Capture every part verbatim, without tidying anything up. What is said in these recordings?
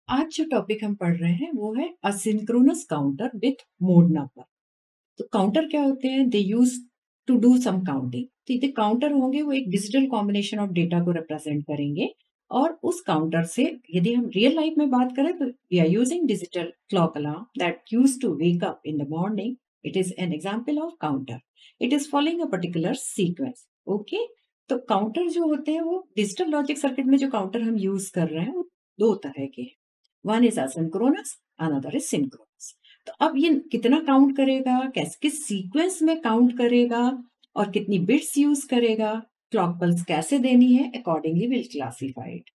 आज जो टॉपिक हम पढ़ रहे हैं वो है asynchronous counter with mod number. तो काउंटर क्या होते हैं? They use to do some counting. तो ये काउंटर होंगे वो एक डिजिटल कॉम्बिनेशन ऑफ डेटा को रिप्रेजेंट करेंगे और उस काउंटर से यदि हम रियल लाइफ में बात करें तो we are using digital clock alarm that use to wake up in the morning. It is an example of counter. It is following a particular sequence. Okay, तो काउंटर जो होते हैं वो डिजिटल लॉजिक सर्किट में जो counter हम use कर रहे हैं वो दो तरह के हैं। One is asynchronous, another is synchronous। तो अब ये कितना काउंट करेगा, कैस किस सीक्वेंस में काउंट करेगा और कितनी बिट्स यूज करेगा, क्लॉक पल्स कैसे देनी है, अकॉर्डिंगली विल क्लासीफाई इट।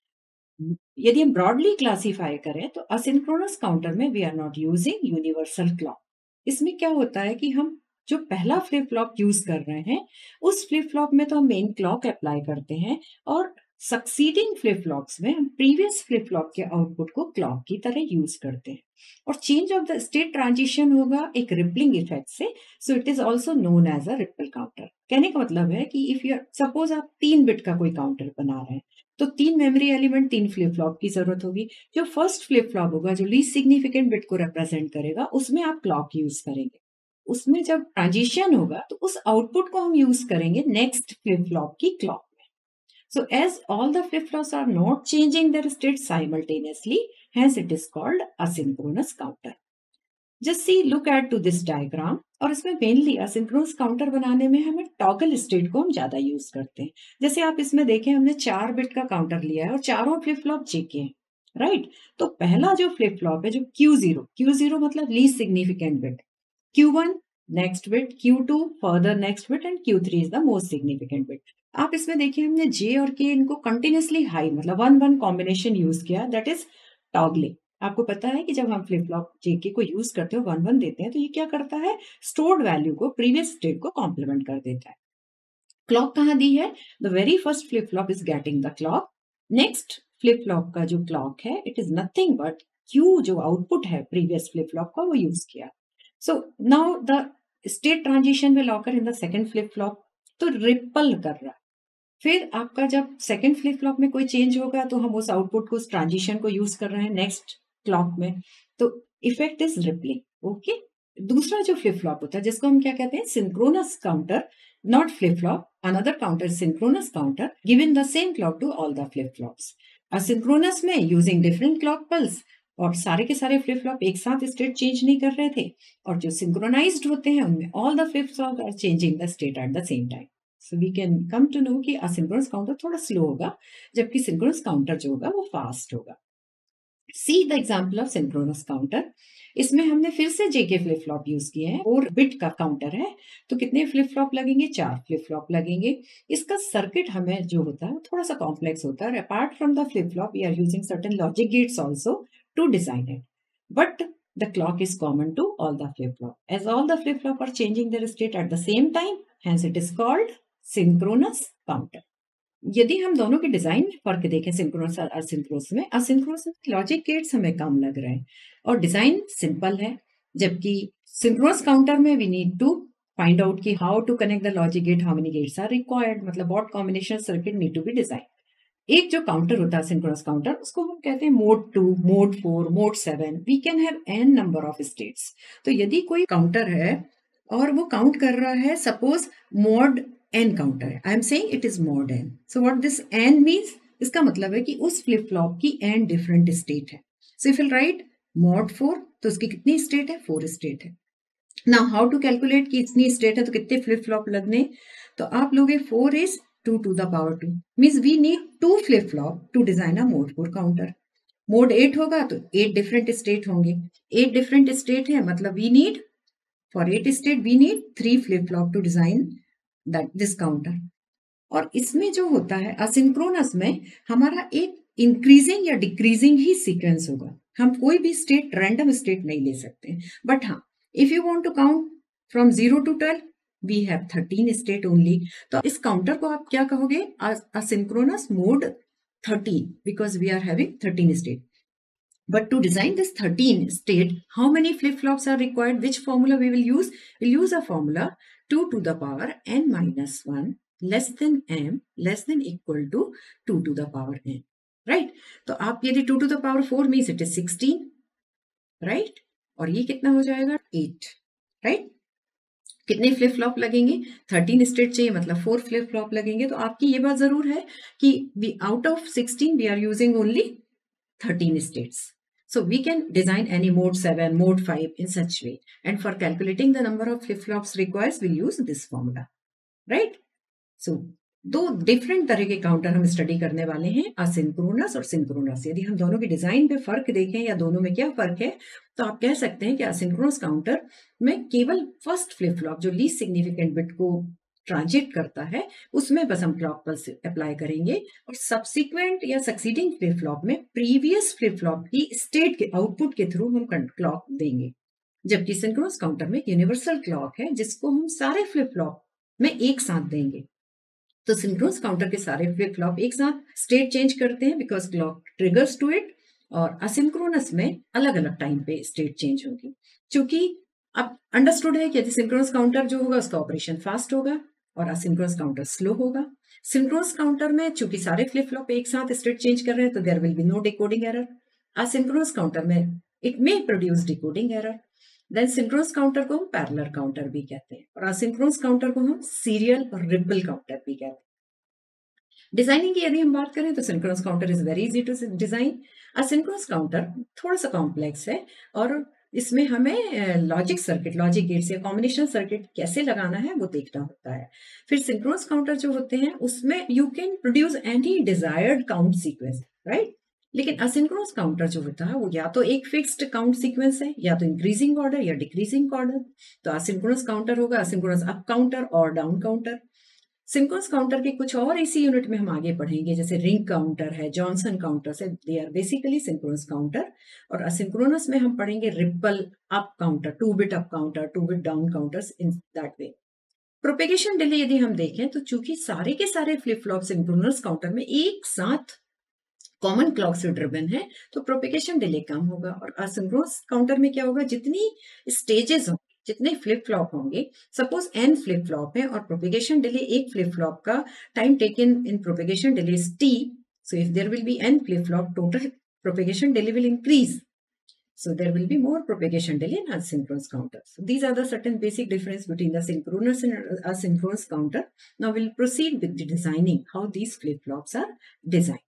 यदि हम ब्रॉडली क्लासीफाई करें तो असिंक्रोनस काउंटर में we are not using universal clock. इसमें क्या होता है कि हम जो पहला फ्लिप फ्लॉप यूज कर रहे हैं उस फ्लिप फ्लॉप में तो हम मेन क्लॉक अप्लाई करते हैं और सक्सीडिंग फ्लिप फ्लॉप्स में हम प्रीवियस फ्लिप फ्लॉप के आउटपुट को क्लॉक की तरह यूज करते हैं और change of the state transition होगा एक रिपलिंग इफेक्ट से। So it is also known as a ripple counter. कहने का मतलब है कि इफ यू सपोज आप तीन बिट का कोई काउंटर बना रहे हैं तो तीन मेमोरी एलिमेंट तीन फ्लिप फ्लॉप की जरूरत होगी। जो फर्स्ट फ्लिप फ्लॉप होगा जो लीस्ट सिग्निफिकेंट बिट को रिप्रेजेंट करेगा उसमें आप क्लॉक यूज करेंगे। उसमें जब ट्रांजिशन होगा तो उस आउटपुट को हम यूज करेंगे नेक्स्ट फ्लिप फ्लॉप की क्लॉक में। So as all the flip-flops are not changing their state simultaneously, hence it is called asynchronous counter. Just see, look at to this diagram। और इसमें मेनली असिंक्रोनस काउंटर बनाने में हमें toggle state को हम ज्यादा यूज करते हैं। जैसे आप इसमें देखें हमने चार बिट का काउंटर लिया है और चारों फ्लिप फ्लॉप जेके हैं, राइट। तो पहला जो फ्लिप फ्लॉप है जो क्यू जीरो, क्यू जीरो मतलब least significant bit, Q one next bit, Q two further next bit and Q three is the most significant bit. आप इसमें देखिए हमने जे और के इनको कंटिन्यूसली हाई मतलब वन वन कॉम्बिनेशन यूज किया, that is toggling. आपको पता है कि जब हम फ्लिप फ्लॉप जेके को यूज करते हो वन वन देते हैं तो ये क्या करता है, स्टोर्ड वैल्यू को प्रीवियस स्टेट को कॉम्प्लीमेंट कर देता है। क्लॉक कहाँ दी है? The very first flip flop is getting the clock. Next flip flop का जो क्लॉक है it is nothing but Q जो आउटपुट है प्रीवियस फ्लिप फ्लॉप का वो यूज किया। So now the state transition will occur in the second flip flop. तो ripple कर रहा है। फिर आपका जब सेकेंड फ्लिप फ्लॉप में कोई चेंज होगा तो हम उस आउटपुट को उस ट्रांजिशन को यूज कर रहे हैं नेक्स्ट क्लॉक में, तो इफेक्ट इज रिपलिंग। ओके, दूसरा जो फ्लिप फ्लॉप होता है जिसको हम क्या कहते हैं, synchronous counter, not flip flop, another counter synchronous counter given the same clock to all the flip flops. Asynchronous में यूजिंग डिफरेंट क्लॉक पल्स और सारे के सारे फ्लिप फ्लॉप एक साथ स्टेट चेंज नहीं कर रहे थे, और जो सिंक्रोनाइज्ड होते हैं उनमें all the flip flop are changing the state at the same time. So we can come to know कि असिंक्रोनस काउंटर थोड़ा स्लो होगा जबकि सिंक्रोनस काउंटर जो होगा वो फास्ट होगा। See the example of synchronous counter. इसमें हमने फिर से जेके फ्लिप फ्लॉप यूज किए हैं और बिट का काउंटर है तो कितने फ्लिप फ्लॉप लगेंगे, चार फ्लिप फ्लॉप लगेंगे। इसका सर्किट हमें जो होता है वो थोड़ा सा कॉम्प्लेक्स होता है। Apart from the flip flop we are using certain logic gates also to design it, but the clock is common to all the flip flop as all the flip flop are changing their state at the same time, hence it is called synchronous counter। यदि हम दोनों के design में फर्क देखें synchronous और asynchronous में, asynchronous में लॉजिक गेट्स हमें कम लग रहे हैं और डिजाइन सिंपल है, जबकि सिंक्रोनस काउंटर में we need to find out कि how to connect the logic gate, how many gates are required, मतलब what combination circuit need to be design. एक जो काउंटर होता है सिंक्रोनस काउंटर उसको हम कहते हैं mod two, mod four, mod seven. We can have N number of states. तो यदि कोई काउंटर है और वो काउंट कर रहा है, सपोज मोड एन काउंटर है, I am saying it is mod N. So what this N means, इसका मतलब है कि उस फ्लिप फ्लॉप की एन डिफरेंट स्टेट है। So if you write mod four तो उसकी कितनी स्टेट है, फोर स्टेट है। नाउ हाउ टू कैलकुलेट कि इतनी स्टेट है तो कितने फ्लिप फ्लॉप लगने, तो आप लोगे four is two to the power two, means we need two flip flop to design a mod four counter. Mod eight होगा तो एट डिफरेंट स्टेट होंगे, एट डिफरेंट स्टेट है मतलब we need for eight state we need three flip flop to design that this counter. और इसमें जो होता है असिंक्रोनस में हमारा एक इंक्रीजिंग या डिक्रीजिंग ही सीक्वेंस होगा, हम कोई भी स्टेट रैंडम स्टेट नहीं ले सकते। बट हाँ, if you want to count from zero to twelve we have thirteen state only. तो इस काउंटर को आप क्या कहोगे, asynchronous mod thirteen, because we are having thirteen state. But to design this thirteen state, how many flip-flops are required? Which formula we will use? We'll use a formula two to the power n minus one less than m less than equal to two to the power n. Right? तो आप यदि two to the power four means it is sixteen, right? और ये कितना हो जाएगा? Eight, right? कितने flip flop लगेंगे? थर्टीन स्टेट चाहिए, मतलब फोर फ्लिप फ्लॉप लगेंगे। तो आपकी ये बात जरूर है कि we out of sixteen we are using only thirteen states. So we can design any mode seven, mode five in such way. And for calculating the number of flip-flops requires, we'll use this formula, right? So दो different तरह के counter हम study करने वाले हैं, asynchronous और synchronous. यदि हम दोनों के डिजाइन पे फर्क देखें या दोनों में क्या फर्क है, तो आप कह सकते हैं कि असिंक्रोनस काउंटर में केवल फर्स्ट फ्लिप फ्लॉप जो लीस्ट सिग्निफिकेंट बिट को ट्रांजिट करता है उसमें बस हम क्लॉक पल्स अप्लाई करेंगे, और सब्सिक्वेंट या सक्सीडिंग फ्लिप फ्लॉप में प्रीवियस फ्लिप फ्लॉप की स्टेट के आउटपुट के थ्रू हम क्लॉक देंगे। जबकि सिंक्रोनस काउंटर में यूनिवर्सल क्लॉक है जिसको हम सारे फ्लिप फ्लॉप में एक साथ देंगे। तो सिंक्रोनस काउंटर के सारे फ्लिप फ्लॉप एक साथ स्टेट चेंज करते हैं because clock triggers to it, और असिंक्रोनस में अलग अलग टाइम पे स्टेट चेंज होगी। क्योंकि अब अंडरस्टूड है कि यदि सिंक्रोनस काउंटर जो होगा उसका ऑपरेशन फास्ट होगा और असिंक्रोनस काउंटर स्लो होगा। सिंक्रोनस काउंटर में चूंकि सारे फ्लिप फ्लॉप एक साथ स्टेट चेंज कर रहे हैं तो there will be no decoding error. Asynchronous counter में it may produce decoding error. Then synchronous counter को हम पैरेलल काउंटर भी कहते हैं, और असिंक्रोनस काउंटर को हम सीरियल और रिपल काउंटर भी कहते हैं। डिजाइनिंग की यदि हम बात करें तो synchronous counter is very easy to design. Asynchronous counter थोड़ा सा कॉम्प्लेक्स है और इसमें हमें लॉजिक सर्किट, लॉजिक गेट्स या कॉम्बिनेशन सर्किट कैसे लगाना है वो देखना होता है। फिर सिंक्रोनस काउंटर जो होते हैं उसमें you can produce any desired count sequence, right? लेकिन असिंक्रोनस काउंटर जो होता है वो या तो एक फिक्स्ड काउंट सीक्वेंस है या तो इंक्रीजिंग ऑर्डर या डिक्रीजिंग ऑर्डर। तो असिंक्रोनस काउंटर होगा असिंक्रोनस अप काउंटर और डाउन काउंटर। सिंक्रोनस काउंटर के कुछ और इसी यूनिट में हम आगे पढ़ेंगे, जैसे रिंग काउंटर है, जॉनसन काउंटर है, they are basically synchronous counter. और असिंक्रोनस में हम पढ़ेंगे ripple up counter, two bit up counter, two bit down counters, in that way. Propagation delay यदि हम देखें तो चूंकि सारे के सारे फ्लिप फ्लॉप सिंक्रोनस काउंटर में एक साथ कॉमन क्लॉक से ड्रिवन है तो प्रोपेगेशन डिले कम होगा। और असिंक्रोनस काउंटर में क्या होगा, जितनी स्टेजेस होंगे, जितने फ्लिप फ्लॉप होंगे, सपोज एन फ्लिप फ्लॉप है और प्रोपेगेशन डिले एक फ्लिप फ्लॉप का time taken in propagation delay is T, so if there will be N flip flop total propagation delay will increase, so there will be more propagation delay in asynchronous counter. So these are the certain basic difference between the synchronous and asynchronous counter. Now we'll proceed with the designing how these flip flops are designed.